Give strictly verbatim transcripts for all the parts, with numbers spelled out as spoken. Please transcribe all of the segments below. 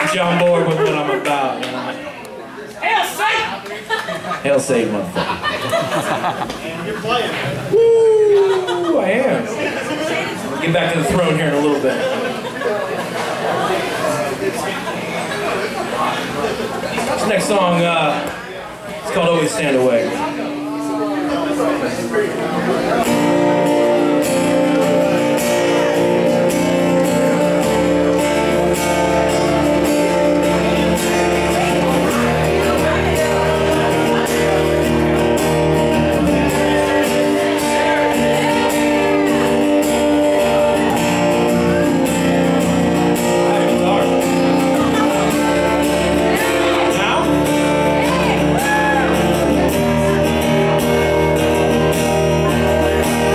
get you on board with what I'm about, you know? Hail Satan! Hail Satan, motherfucker. And you're playing. Woo! I am. We'll get back to the throne here in a little bit. This next song, uh, it's called Always Stand Away. Now?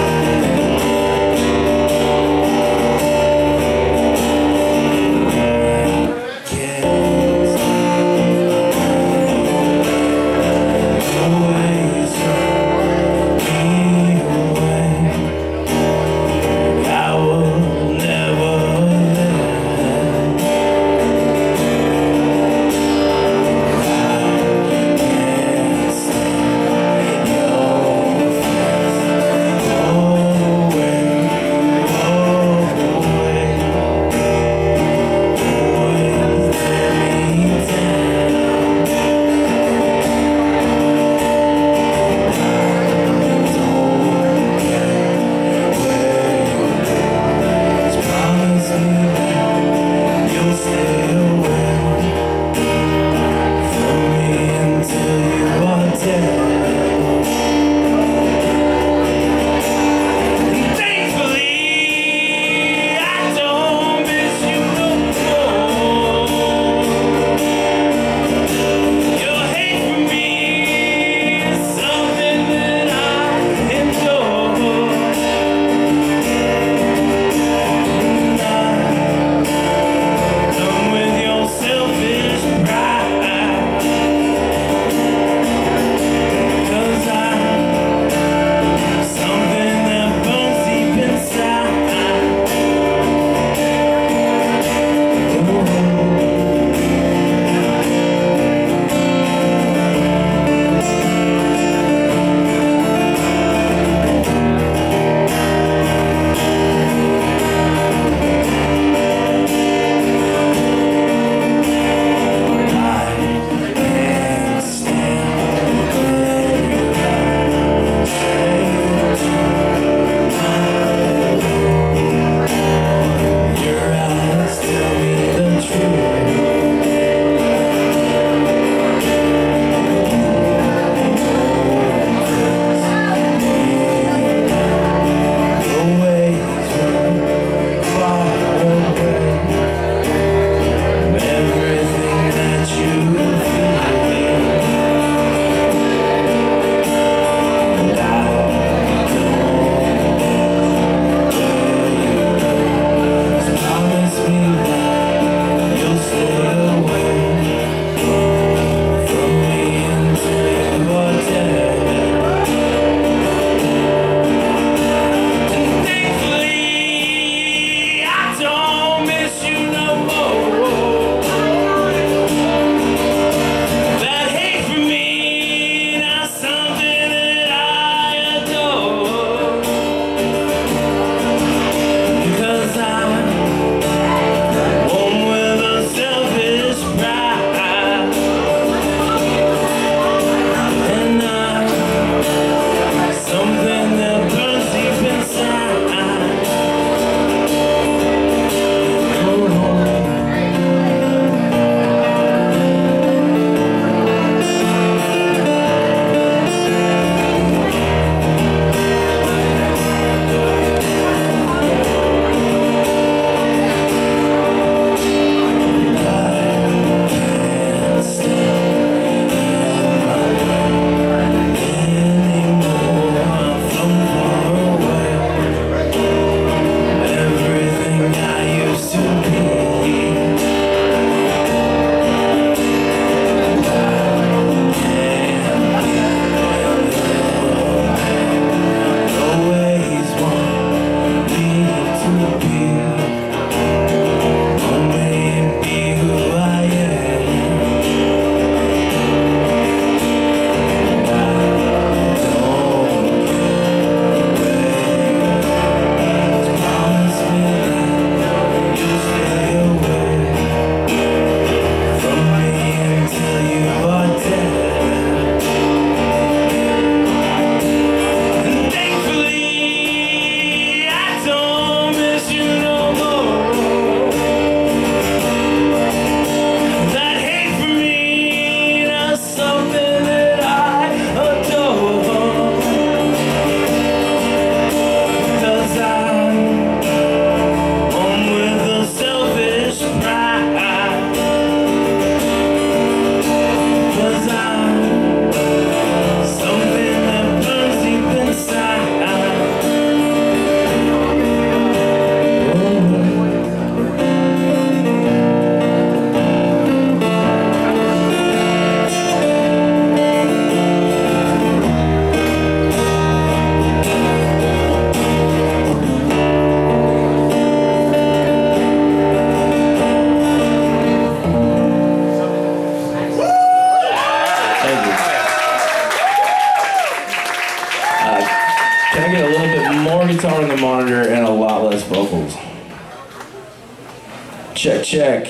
check, check.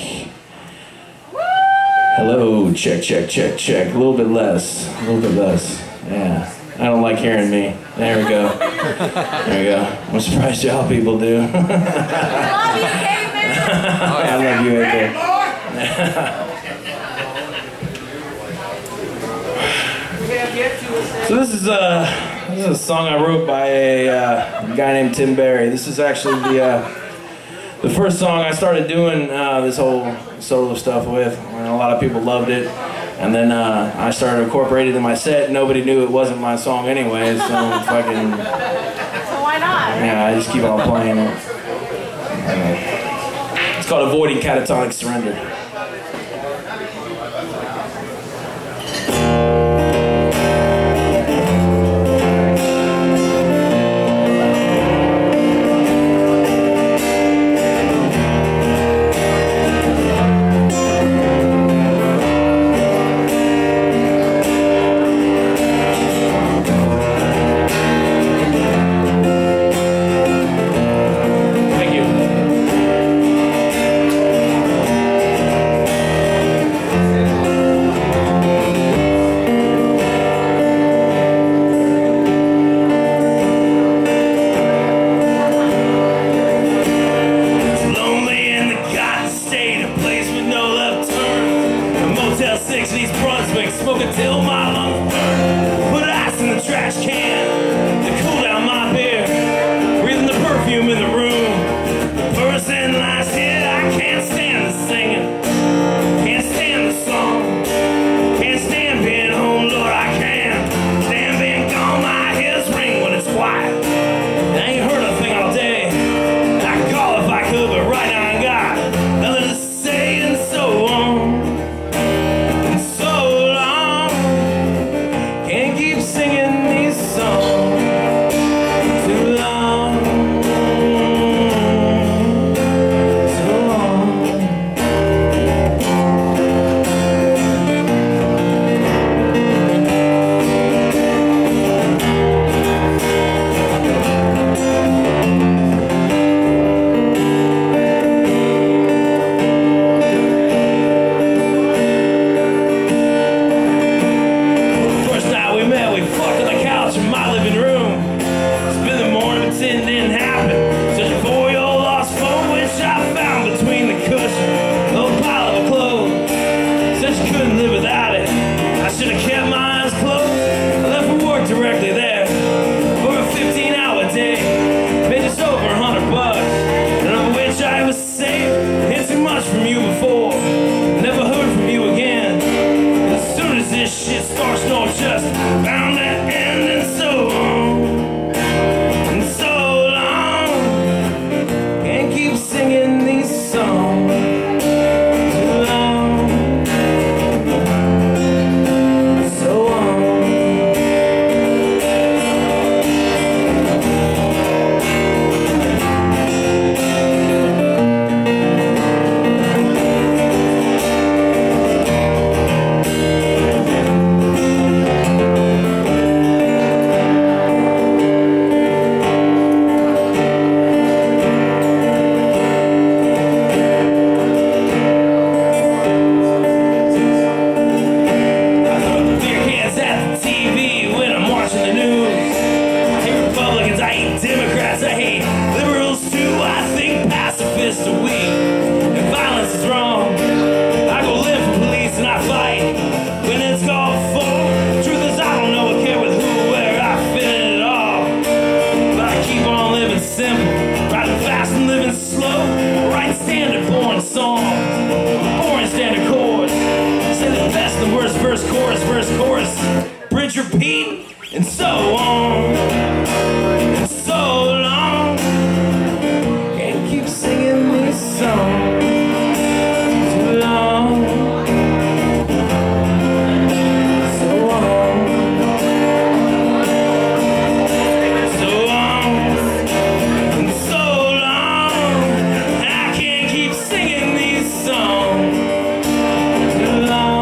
Hello, check, check, check, check. A little bit less, a little bit less. Yeah, I don't like hearing me. There we go. There we go. I'm surprised y'all people do. I love you, Caveman. I love you right there. So this is a this is a song I wrote by a, uh, a guy named Tim Barry. This is actually the uh, the first song I started doing uh, this whole solo stuff with. And a lot of people loved it, and then uh, I started incorporating it in my set. Nobody knew it wasn't my song anyway, so fucking. So why not? Yeah, I just keep on playing it. It's called Avoiding Catatonic Surrender.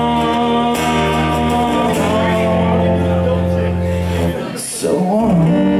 So on.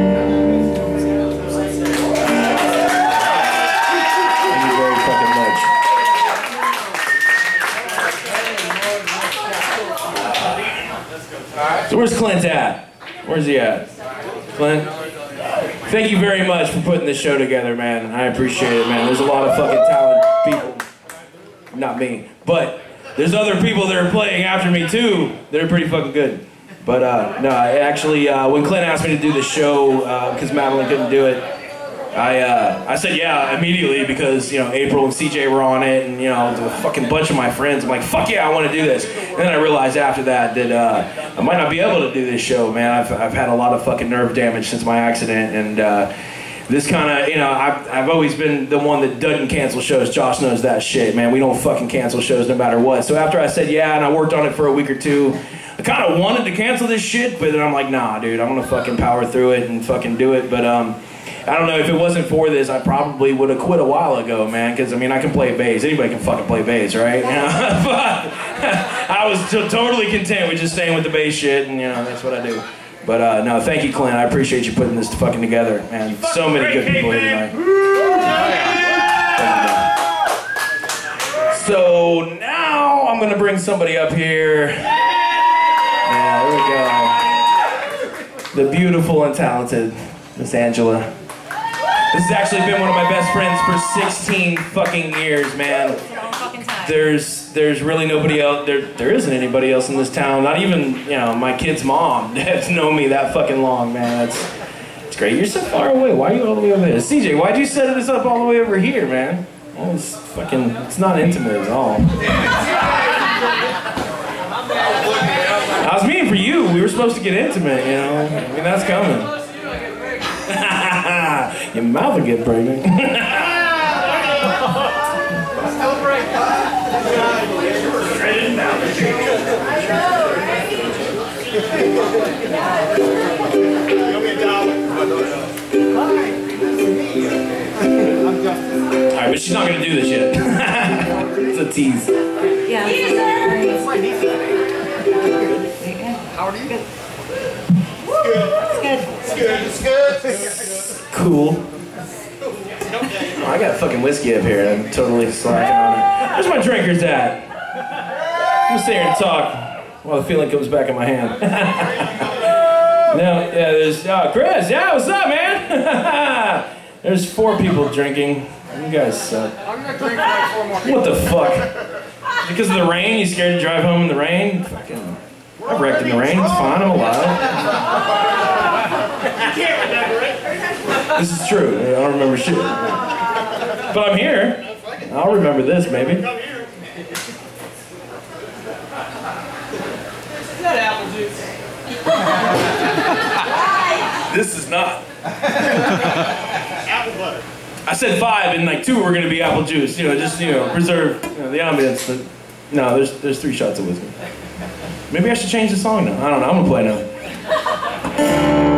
So where's Clint at? Where's he at? Clint? Thank you very much for putting this show together, man. I appreciate it, man. There's a lot of fucking talented people. Not me. But there's other people that are playing after me, too. They're pretty fucking good. But, uh, no, I actually, uh, when Clint asked me to do the show, because uh, Madeline couldn't do it, I, uh, I said yeah immediately because, you know, April and C J were on it, and, you know, a fucking bunch of my friends. I'm like, fuck yeah, I want to do this. And then I realized after that that uh, I might not be able to do this show, man. I've, I've had a lot of fucking nerve damage since my accident, and uh, this kind of, you know, I've, I've always been the one that doesn't cancel shows. Josh knows that shit, man. We don't fucking cancel shows no matter what. So after I said yeah, and I worked on it for a week or two, I kind of wanted to cancel this shit, but then I'm like, nah, dude, I'm gonna fucking power through it and fucking do it. But um, I don't know, if it wasn't for this, I probably would have quit a while ago, man, because, I mean, I can play bass. Anybody can fucking play bass, right? You know? But I was t totally content with just staying with the bass shit, and, you know, that's what I do. But, uh, no, thank you, Clint. I appreciate you putting this fucking together, man. So many good people here tonight. So now I'm going to bring somebody up here. Yeah, there we go. The beautiful and talented Miss Angela. This has actually been one of my best friends for sixteen fucking years, man. There's there's really nobody else, there there isn't anybody else in this town, not even, you know, my kid's mom that's known me that fucking long, man. That's it's great. You're so far away. Why are you all the way over there? C J, why'd you set this up all the way over here, man? Well, it's fucking, it's not intimate at all. I was meaning for you. We were supposed to get intimate, you know. I mean, that's coming. Your mouth will get pregnant. Alright, but she's not gonna do this yet. It's a tease. Yeah. How are you? Good. It's good. It's good. It's good. Cool. Oh, I got fucking whiskey up here. I'm totally slacking on it. Where's my drinkers at? I'm gonna sit here and talk while the feeling comes back in my hand. Now, yeah, there's uh, Chris. Yeah, what's up, man? There's four people drinking. You guys suck. I'm gonna drink like four more people. What the fuck? Because of the rain? You scared to drive home in the rain? Fucking. I wrecked in the rain. It's fine. I'm alive. You can't remember it. This is true. I don't remember shit. But I'm here. I'll remember this, maybe. Come here. Is that apple juice? This is not. Apple butter. I said five, and like two were going to be apple juice. You know, just, you know, preserve, you know, the ambience. But no, there's there's three shots of whiskey. Maybe I should change the song now. I don't know. I'm gonna play now.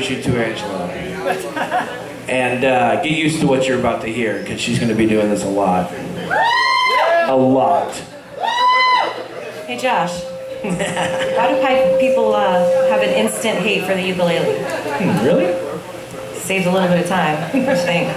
introduce you to Angela. And uh, get used to what you're about to hear, because she's going to be doing this a lot. A lot. Hey Josh, why do pipe people uh, have an instant hate for the ukulele? Hmm, really? Saves a little bit of time, I think.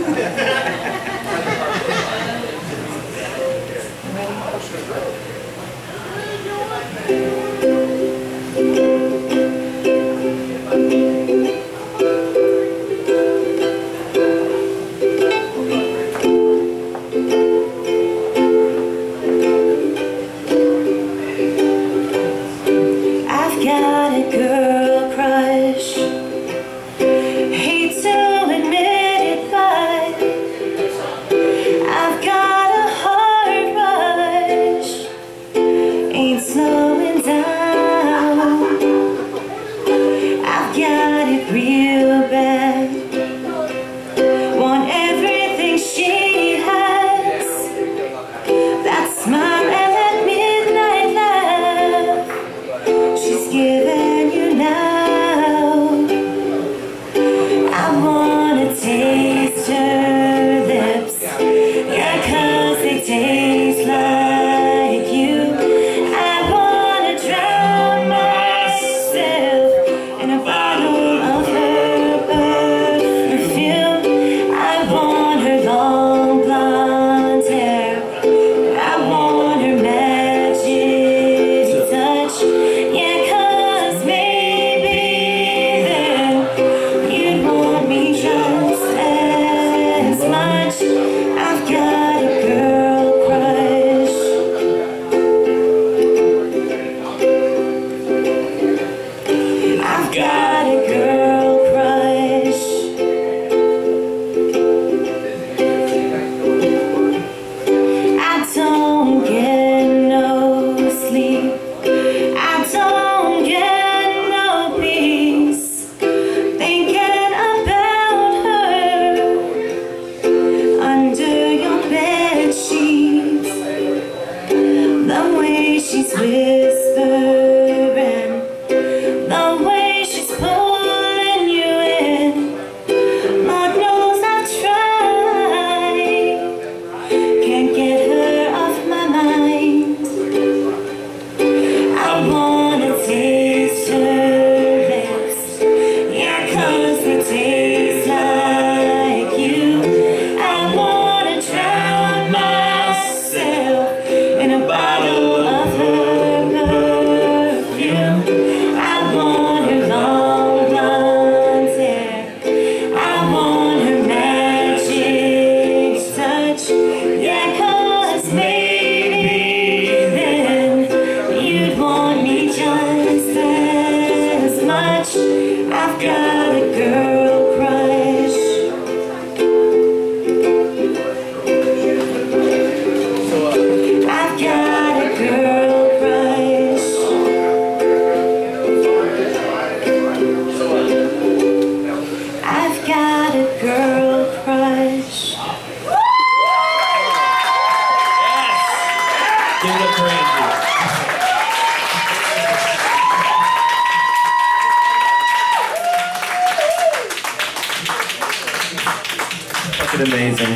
Amazing.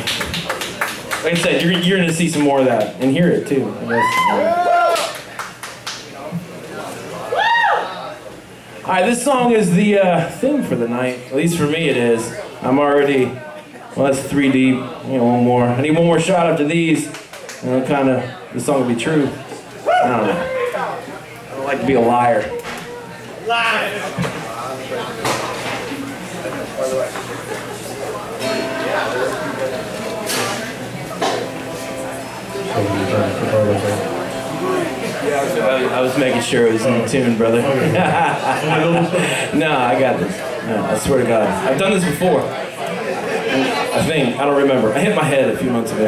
Like I said, you're, you're going to see some more of that and hear it too. I guess. All right, this song is the uh, theme for the night. At least for me, it is. I'm already, well, that's three deep. You know, one more. I need one more shot after these. You know, kind of, the song will be true. I don't know. I don't like to be a liar. Live. I was making sure it was in tune, brother. No, I got this. No, I swear to God. I've done this before. I think. I don't remember. I hit my head a few months ago.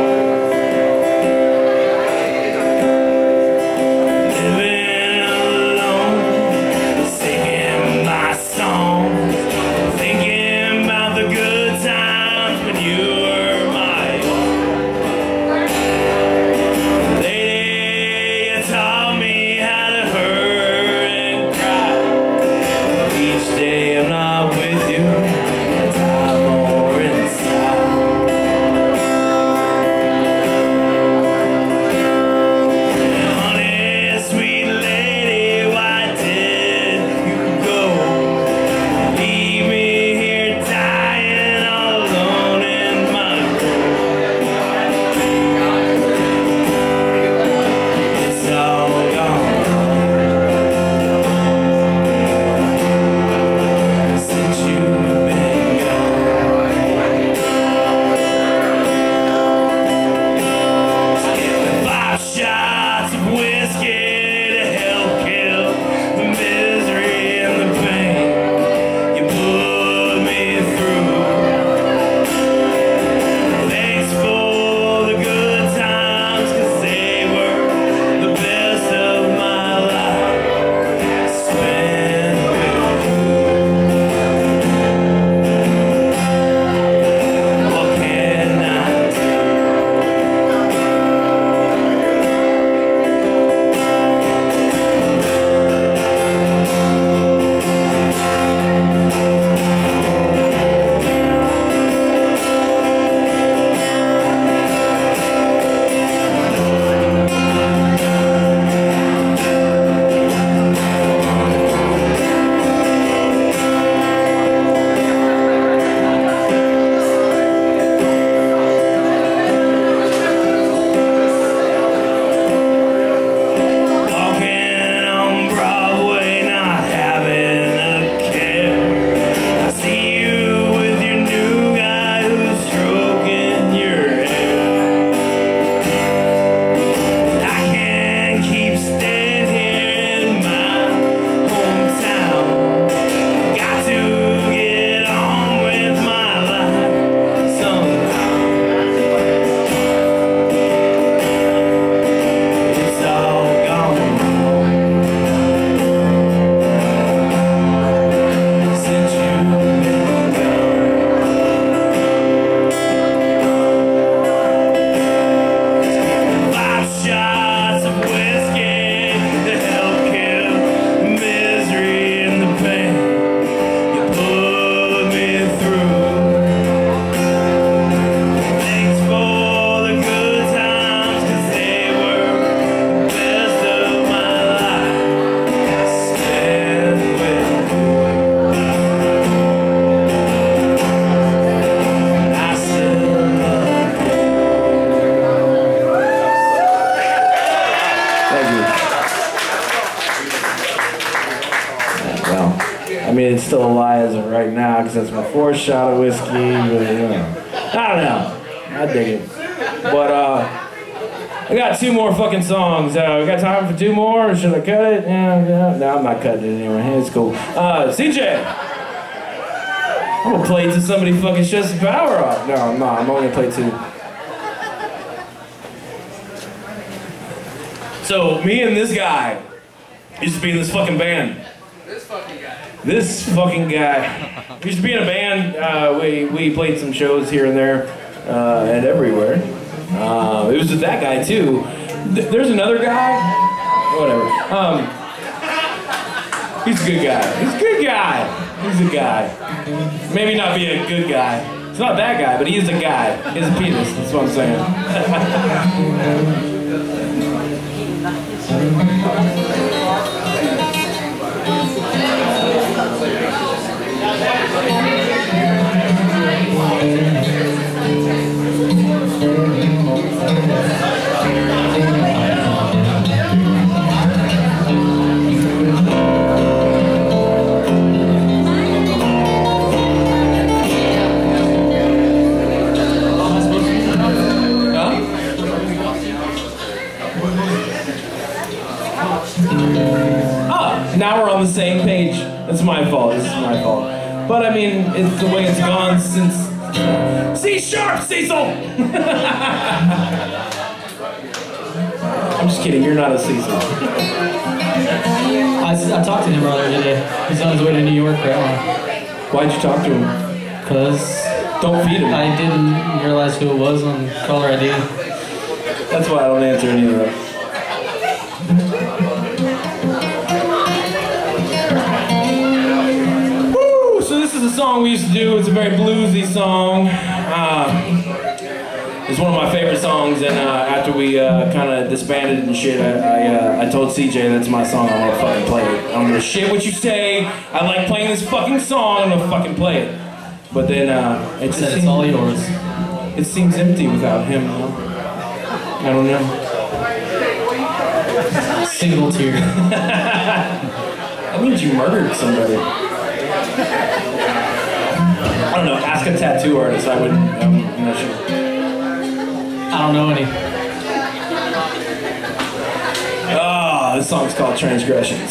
Living mean, it's still a lie as of right now because that's my fourth shot of whiskey. But, you know, I don't know. I dig it. But uh, I got two more fucking songs. Uh, we got time for two more? Or should I cut it? Yeah, yeah. No, I'm not cutting it anyway. It's cool. Uh, C J. I'm gonna play till somebody fucking shuts the power off. No, I'm not. I'm only gonna play two. So, me and this guy used to be in this fucking band. This fucking guy. This fucking guy. We used to be in a band. Uh, we, we played some shows here and there uh, and everywhere. Uh, it was with that guy too. Th there's another guy. Whatever. Um, he's a good guy. He's a good guy. He's a guy. Maybe not be a good guy. It's not that guy, but he is a guy. He has a penis. That's what I'm saying. Now we're on the same page. That's my fault. This is my fault. But I mean, it's the way it's gone since. C sharp, Cecil! I'm just kidding. You're not a Cecil. I, I talked to him earlier today. He's on his way to New York right now. Why'd you talk to him? Because don't feed him. I didn't realize who it was on caller I D. That's why I don't answer any of that. So this is a song we used to do. It's a very bluesy song. Uh, it's one of my favorite songs, and uh, after we uh, kind of disbanded and shit, I I, uh, I told C J that's my song. I'm gonna fucking play it. I'm gonna shit what you say. I like playing this fucking song. I'm gonna fucking play it. But then uh, it just Said it's seems, all yours. It seems empty without him. You know? I don't know. Single tear. That means you murdered somebody. I don't know, ask a tattoo artist, I wouldn't, um, I'm not sure. I don't know any. Oh, this song's called Transgressions.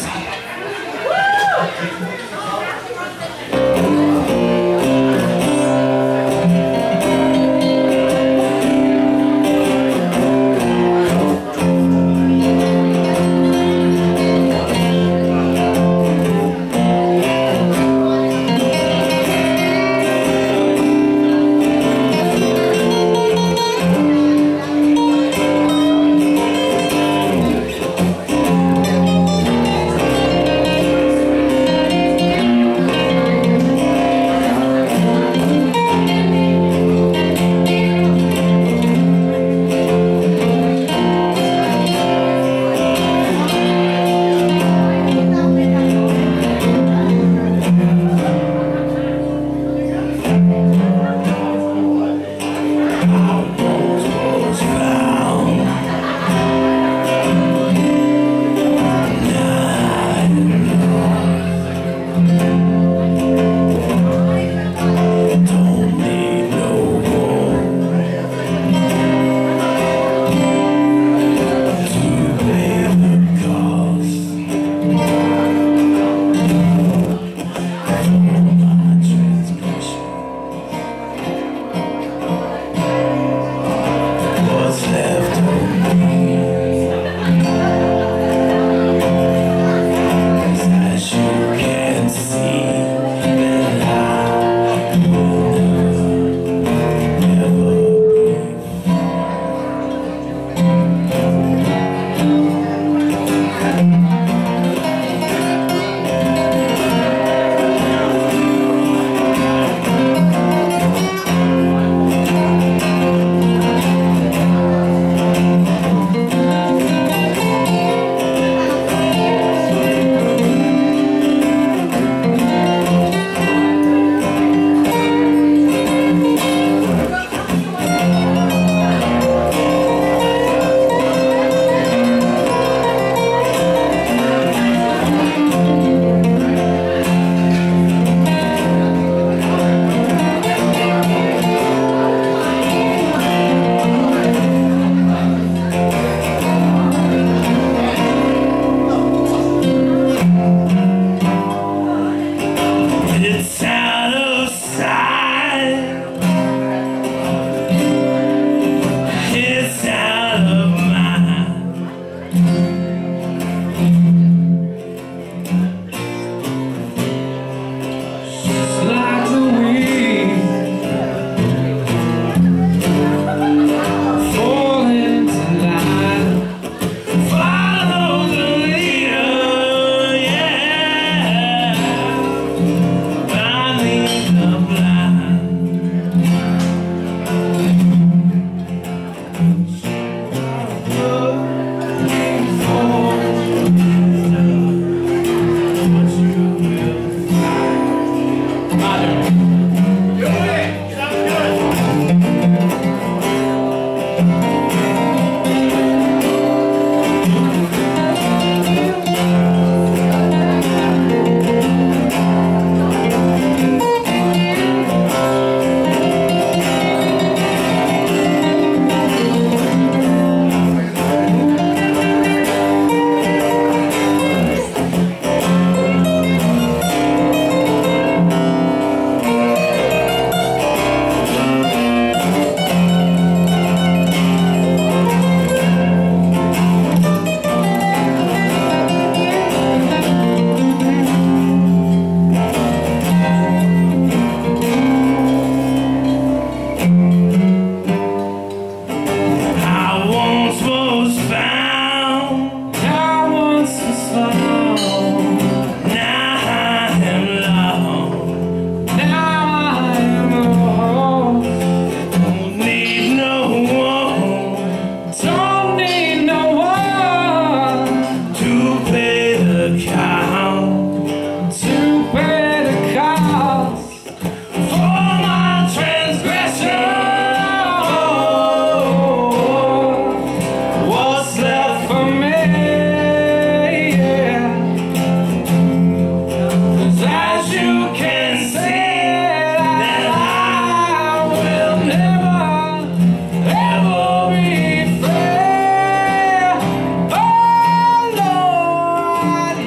can say that I will never, ever be fair. Oh Lord,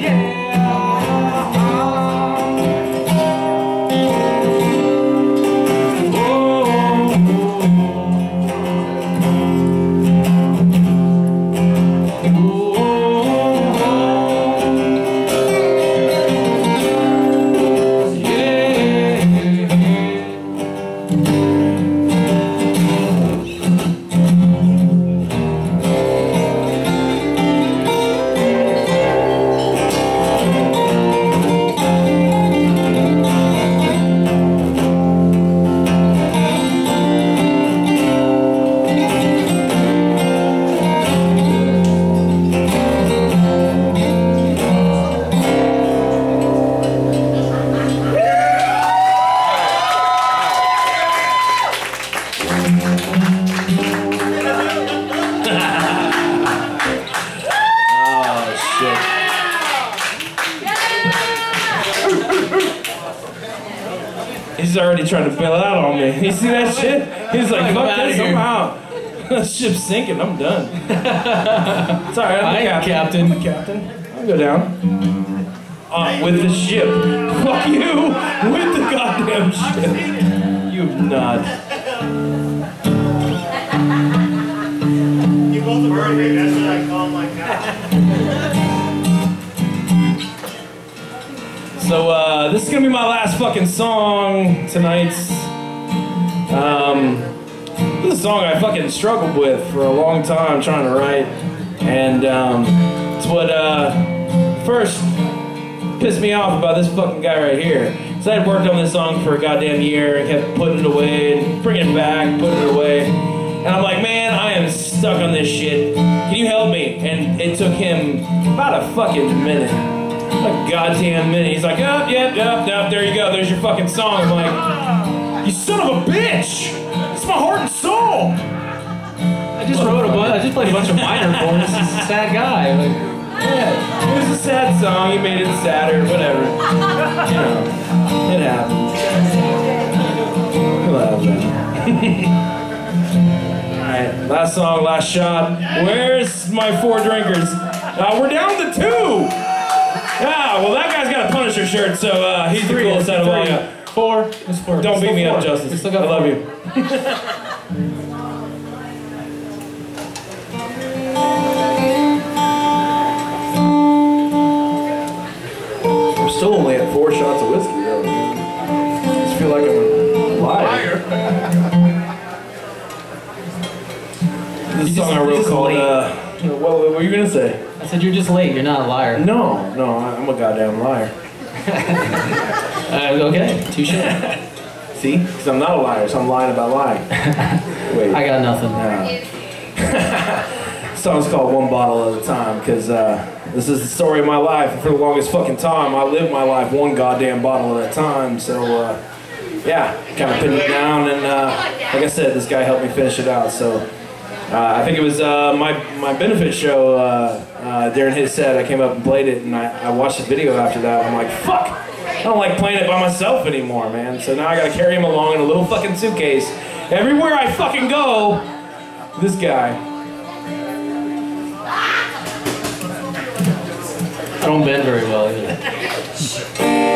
He's already trying to bail out on me. You see that shit? He's like, fuck this, I'm out. The ship's sinking, I'm done. It's alright, I'm the captain. captain. I'm the captain. I'll go down. Uh, with the ship. Fuck you! With the goddamn ship. You nut. You both are perfect, that's what I call my cat. So, uh, this is gonna be my last fucking song tonight. Um, this is a song I fucking struggled with for a long time trying to write. And, um, it's what, uh, first pissed me off about this fucking guy right here. So I had worked on this song for a goddamn year and kept putting it away and bringing it back, putting it away. And I'm like, man, I am stuck on this shit. Can you help me? And it took him about a fucking minute. A goddamn minute. He's like, yep, yep, yep, yep, there you go, there's your fucking song. I'm like, you son of a bitch! It's my heart and soul! I just wrote a bunch, I just played a bunch of minor chords. He's a sad guy. Like, yeah, it was a sad song, he made it sadder, whatever. You know, it happens. We'll have that. Alright, last song, last shot. Where's my four drinkers? Uh, we're down to two! Yeah, well that guy's got a Punisher shirt, so uh, he's three, the coolest out of all you. Four. It's four. Don't It's beat me four. up, Justice. We still got I love four. you. I'm still only at four shots of whiskey, though. I just feel like I'm a liar. This is a song I wrote called, uh, what, what were you gonna say? I said you're just late. You're not a liar. No, no, I'm a goddamn liar. uh, okay, touche. See? Because I'm not a liar, so I'm lying about lying. Wait. I got nothing. Uh, this song's called One Bottle at a Time, because uh, this is the story of my life. And for the longest fucking time, I lived my life one goddamn bottle at a time. So, uh, yeah, kind of pinned it down. And uh, like I said, this guy helped me finish it out. So. Uh, I think it was uh, my, my benefit show, uh, uh, during his set, I came up and played it, and I, I watched the video after that, and I'm like, fuck! I don't like playing it by myself anymore, man. So now I gotta carry him along in a little fucking suitcase. Everywhere I fucking go, this guy. I don't bend very well either.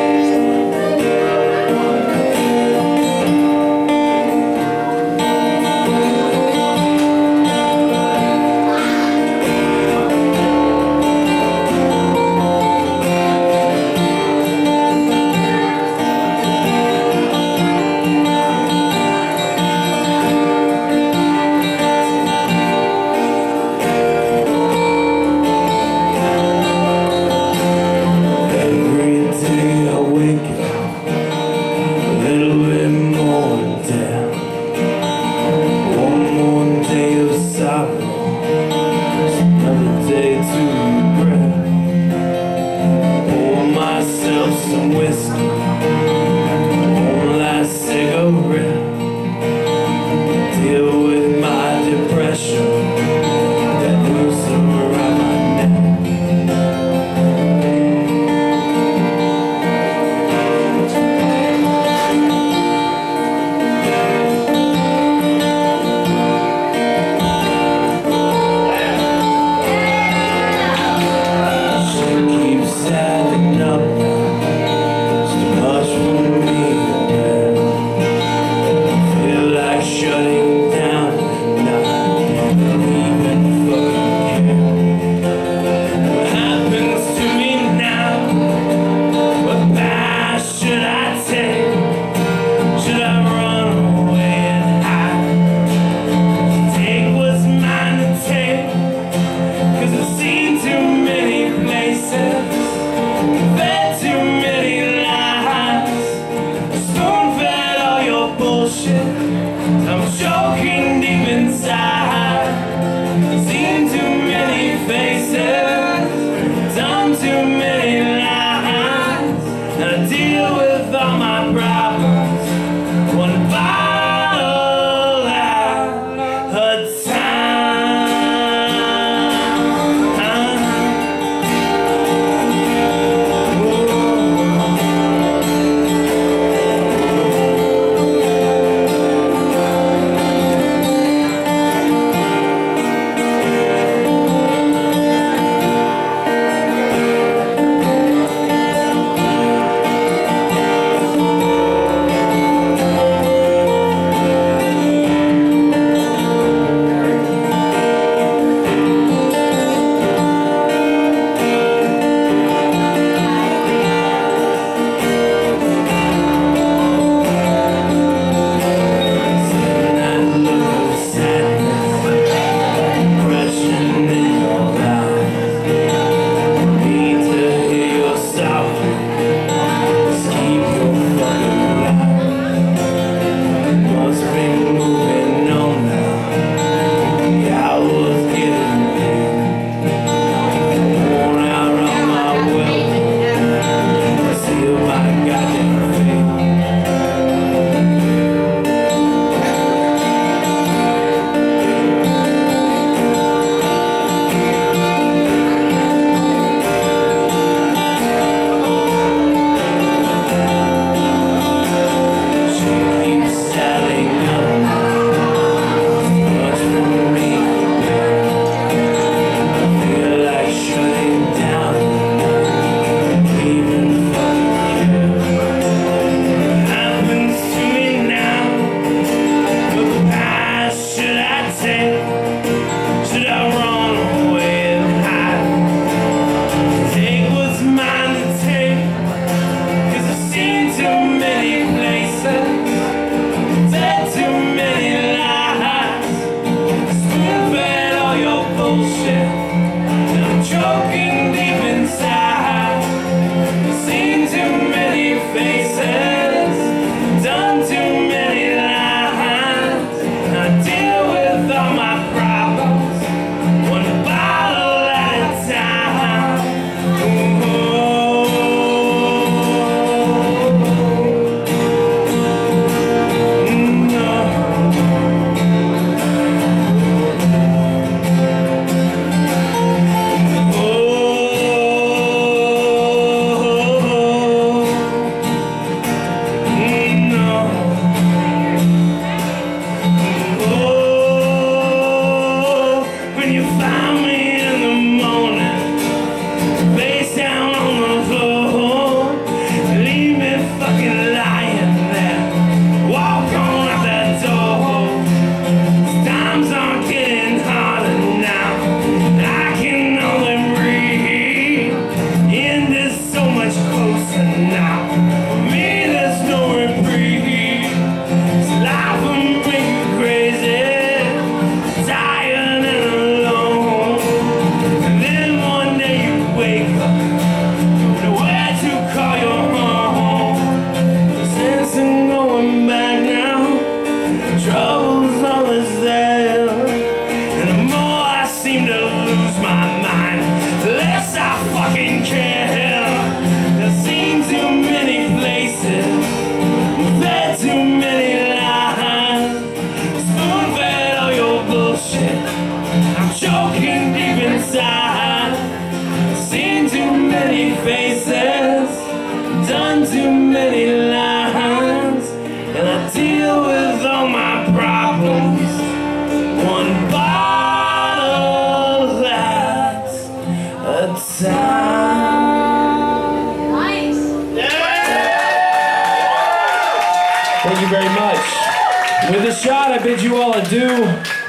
Thank you very much. With a shot, I bid you all adieu.